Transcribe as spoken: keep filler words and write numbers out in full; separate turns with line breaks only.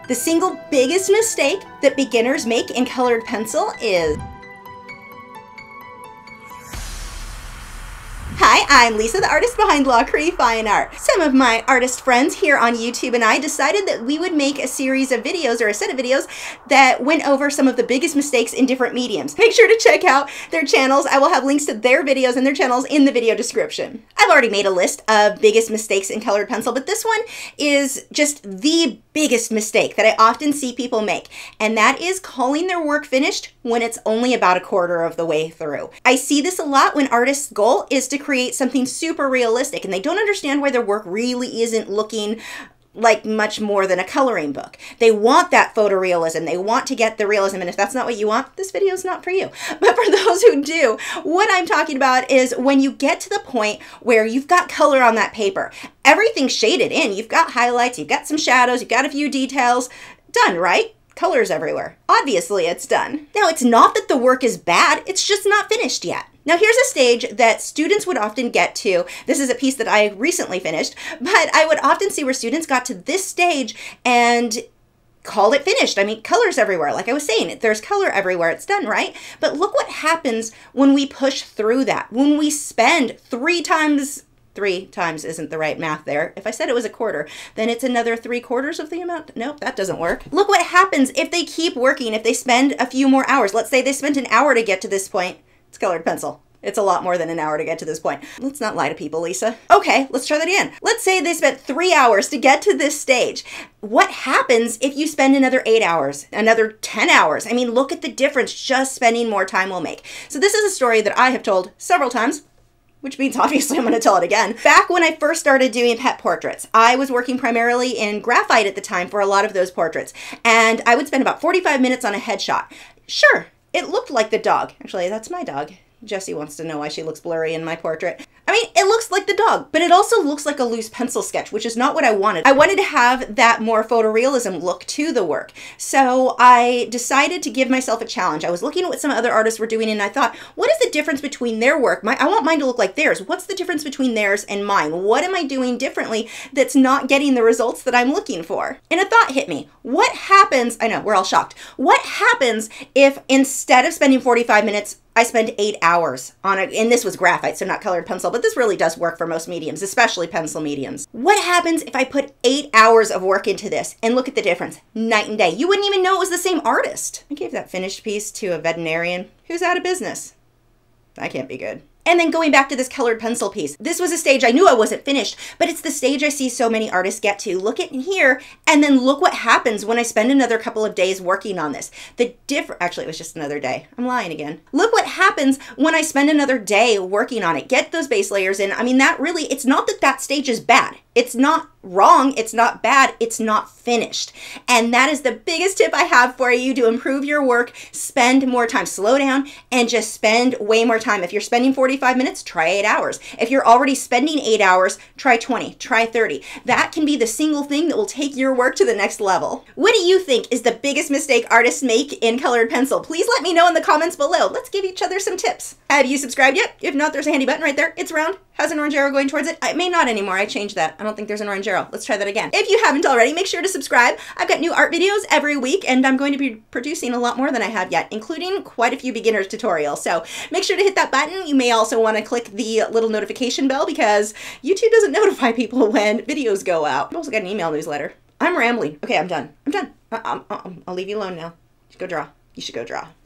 The single biggest mistake that beginners make in colored pencil is... Hi, I'm Lisa, the artist behind Lachri Fine Art. Some of my artist friends here on YouTube and I decided that we would make a series of videos or a set of videos that went over some of the biggest mistakes in different mediums. Make sure to check out their channels. I will have links to their videos and their channels in the video description. I've already made a list of biggest mistakes in colored pencil, but this one is just the biggest mistake that I often see people make, and that is calling their work finished when it's only about a quarter of the way through. I see this a lot when artists' goal is to create something super realistic and they don't understand why their work really isn't looking like much more than a coloring book. They want that photorealism. They want to get the realism, and if that's not what you want, this video is not for you. But for those who do, what I'm talking about is when you get to the point where you've got color on that paper, everything's shaded in, you've got highlights, you've got some shadows, you've got a few details, done, right? Colors everywhere. Obviously it's done. Now, it's not that the work is bad, it's just not finished yet. Now here's a stage that students would often get to. This is a piece that I recently finished, but I would often see where students got to this stage and called it finished. I mean, colors everywhere. Like I was saying, there's color everywhere. It's done, right? But look what happens when we push through that. When we spend three times Three times isn't the right math there. If I said it was a quarter, then it's another three quarters of the amount. Nope, that doesn't work. Look what happens if they keep working, if they spend a few more hours. Let's say they spent an hour to get to this point. It's colored pencil. It's a lot more than an hour to get to this point. Let's not lie to people, Lisa. Okay, let's try that again. Let's say they spent three hours to get to this stage. What happens if you spend another eight hours, another ten hours? I mean, look at the difference just spending more time will make. So this is a story that I have told several times, which means obviously I'm going to tell it again. Back when I first started doing pet portraits, I was working primarily in graphite at the time for a lot of those portraits, and I would spend about forty-five minutes on a headshot. Sure, it looked like the dog. Actually, that's my dog. Jessie wants to know why she looks blurry in my portrait. I mean, it looks like the dog, but it also looks like a loose pencil sketch, which is not what I wanted. I wanted to have that more photorealism look to the work. So I decided to give myself a challenge. I was looking at what some other artists were doing and I thought, what is the difference between their work? My, I want mine to look like theirs. What's the difference between theirs and mine? What am I doing differently that's not getting the results that I'm looking for? And a thought hit me. What happens, I know, we're all shocked. What happens if instead of spending forty-five minutes, I spend eight hours on it, and this was graphite, so not colored pencil, but this really does work for most mediums, especially pencil mediums. What happens if I put eight hours of work into this and look at the difference, night and day? You wouldn't even know it was the same artist. I gave that finished piece to a veterinarian who's out of business. That can't be good. And then going back to this colored pencil piece, this was a stage I knew I wasn't finished, but it's the stage I see so many artists get to. Look at here, and then look what happens when I spend another couple of days working on this. The different, actually it was just another day. I'm lying again. Look what happens when I spend another day working on it. Get those base layers in. I mean, that really, it's not that that stage is bad. It's not wrong, it's not bad, it's not finished. And that is the biggest tip I have for you to improve your work. Spend more time. Slow down and just spend way more time. If you're spending forty-five minutes, try eight hours. If you're already spending eight hours, try twenty, try thirty. That can be the single thing that will take your work to the next level. What do you think is the biggest mistake artists make in colored pencil? Please let me know in the comments below. Let's give each other some tips. Have you subscribed yet? If not, there's a handy button right there. It's round, has an orange arrow going towards it. It may not anymore, I changed that. I don't think there's an orange arrow. Let's try that again. If you haven't already, make sure to subscribe. I've got new art videos every week, and I'm going to be producing a lot more than I have yet, including quite a few beginners tutorials. So make sure to hit that button. You may also want to click the little notification bell because YouTube doesn't notify people when videos go out. I've also got an email newsletter. I'm rambling. Okay, I'm done. I'm done. I I'm, I'm, I'll leave you alone now. You should go draw. You should go draw.